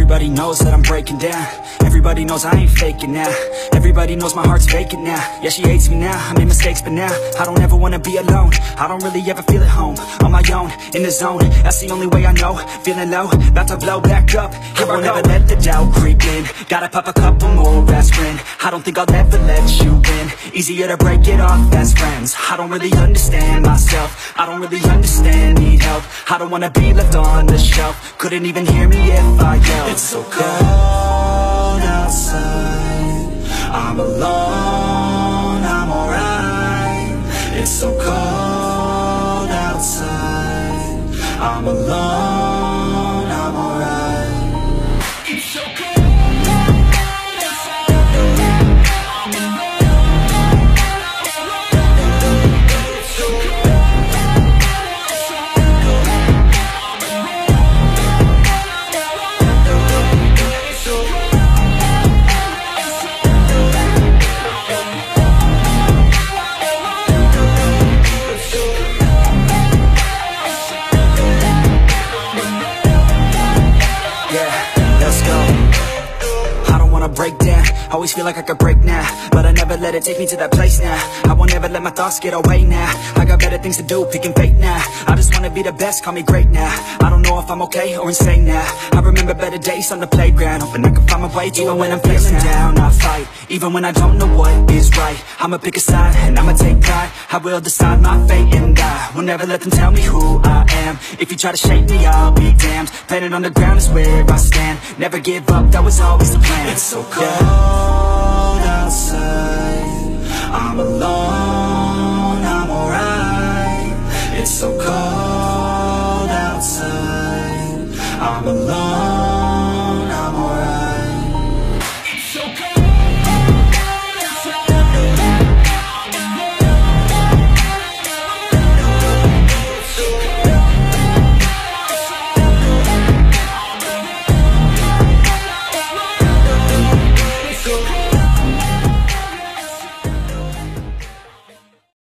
Everybody knows that I'm breaking down. Everybody knows I ain't faking now. Everybody knows my heart's vacant now. Yeah, she hates me now, I made mistakes but now I don't ever wanna be alone. I don't really ever feel at home. On my own, in the zone, that's the only way I know. Feeling low, about to blow back up. I won't ever let the doubt creep in. Gotta pop a couple more aspirin. I don't think I'll ever let you in. Easier to break it off best friends. I don't really understand myself. I don't really understand, need help. I don't wanna be left on the shelf. Couldn't even hear me if I yelled. It's so cold outside, I'm alone, I'm alright. It's so cold outside, I'm alone, I'm alright. It's so cold. Break down, always feel like I could break now, but I never let it take me to that place now. I won't ever let my thoughts get away now. I got better things to do, picking fate now. I just wanna be the best, call me great now. I don't know if I'm okay or insane now. I remember better days on the playground, hoping I can find my way even when I'm feeling down. I fight, even when I don't know what is right. I'ma pick a side, and I'ma take pride. I will decide my fate and die. Will never let them tell me who I am. If you try to shake me, I'll be damned. Planet on the ground is where I stand. Never give up, that was always the plan. It's so cold outside, I'm alone.